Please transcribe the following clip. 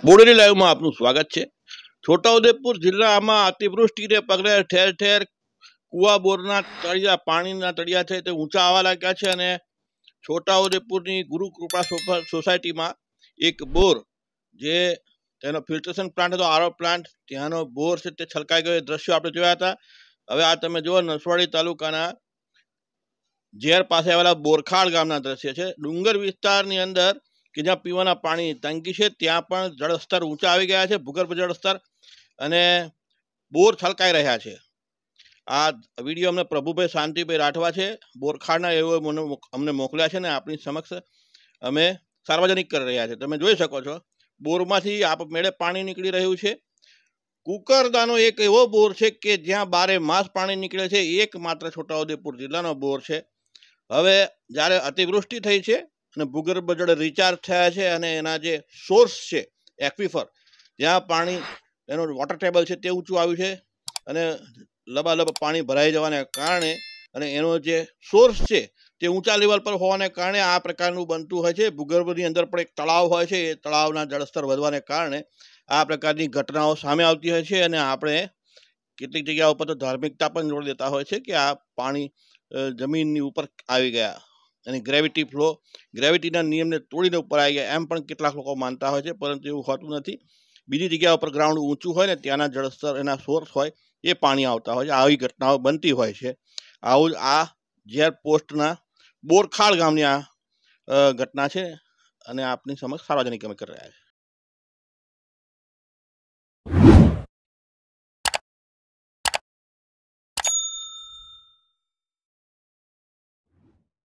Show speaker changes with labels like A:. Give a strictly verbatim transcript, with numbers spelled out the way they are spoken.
A: બોડેલી લાઈવમાં આપનું સ્વાગત છે। છોટાઉદેપુર જિલ્લામાં અતિવૃષ્ટિને પગલે ઠેર ઠેર કુવા બોરના તળિયા પાણીના તળિયા છે તે ઊંચા આવવા લાગ્યા છે અને છોટાઉદેપુરની ગુરુકૃપા સોસાયટીમાં એક બોર જે તેનો ફિલ્ટરેશન પ્લાન્ટ હતો, આરઓ પ્લાન્ટ, ત્યાંનો બોર છે તે છલકાઈ ગયો દ્રશ્યો આપણે જોયા હતા। હવે આ તમે જુઓ નસવાડી તાલુકાના ઝેર પાસે આવેલા બોરખાડ ગામના દ્રશ્ય છે। ડુંગર વિસ્તારની અંદર કે જ્યાં પીવાના પાણીની તંગી છે ત્યાં પણ જળસ્તર ઊંચા આવી ગયા છે, ભૂગર્ભ જળસ્તર, અને બોર છલકાઈ રહ્યા છે। આ વિડીયો અમને પ્રભુભાઈ શાંતિભાઈ રાઠવા છે બોરખાડના, એવો મને અમને મોકલ્યા છે ને આપણી સમક્ષ અમે સાર્વજનિક કરી રહ્યા છે। તમે જોઈ શકો છો બોરમાંથી આપમેળે પાણી નીકળી રહ્યું છે। કુકરદાનો એક એવો બોર છે કે જ્યાં બારે માસ પાણી નીકળે છે, એકમાત્ર છોટાઉદેપુર જિલ્લાનો બોર છે। હવે જ્યારે અતિવૃષ્ટિ થઈ છે અને ભૂગર્ભ જળ રિચાર્જ થયા છે અને એના જે સોર્સ છે એક્વિફર, જ્યાં પાણી એનું વોટર ટેબલ છે તે ઊંચું આવ્યું છે અને લબાલબ પાણી ભરાઈ જવાને કારણે અને એનો જે સોર્સ છે તે ઊંચા લેવલ પર હોવાને કારણે આ પ્રકારનું બનતું હોય છે। ભૂગર્ભની અંદર પણ એક તળાવ હોય છે, એ તળાવના જળસ્તર વધવાને કારણે આ પ્રકારની ઘટનાઓ સામે આવતી હોય છે અને આપણે કેટલીક જગ્યાઓ પર તો ધાર્મિકતા પણ જોડી દેતા હોય છે કે આ પાણી જમીનની ઉપર આવી ગયા અને ગ્રેવિટી ફ્લો ગ્રેવિટીના નિયમને તોડીને ઉપર આવી ગયા એમ પણ કેટલાક લોકો માનતા હોય છે, પરંતુ એવું હોતું નથી। બીજી જગ્યા ઉપર ગ્રાઉન્ડ ઊંચું હોય ને ત્યાંના જળસ્તર એના સોર્સ હોય એ પાણી આવતા હોય છે, આવી ઘટનાઓ બનતી હોય છે। આવું જ આ ઝેર પોસ્ટના બોરખાડ ગામની આ ઘટના છે અને આપની સમક્ષ સાર્વજનિક અમે કરી રહ્યા છે।